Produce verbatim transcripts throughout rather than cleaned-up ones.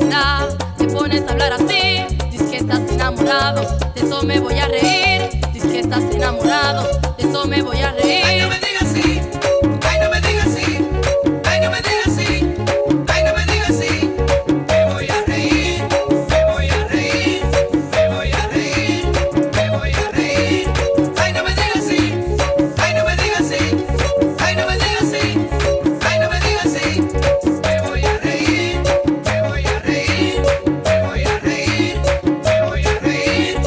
verdad te pones a hablar así? Dices que estás enamorado, de eso me voy a reír. Dices que estás enamorado, de eso me voy a reír. Ay, no me digas así, ay, no me digas así, ay, no me digas así, ay, no me digas así. Me voy a reír, me voy a reír, me voy a reír, me voy a reír. Ay, no me digas así, ay, no me digas así, ay, no me digas así, ay, no me digas así. Me voy a reír, me voy a reír, me voy a reír, me voy a reír.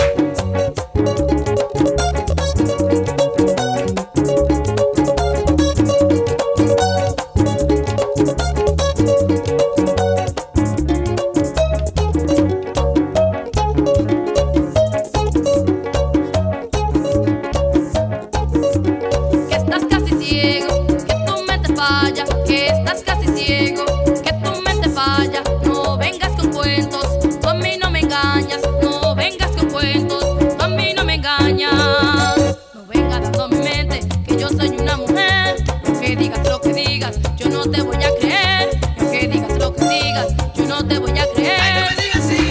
Que estás casi ciego, que tu mente falla, que estás casi ciego, que tu mente falla. No vengas con cuentos, tú a mí no me engañas. No vengas con cuentos, tú a mí no me engañas. No vengas dando mi mente que yo soy una mujer. Aunque digas lo que digas, yo no te voy a creer. Aunque digas lo que digas, yo no te voy a Ay, no creer. me digas así.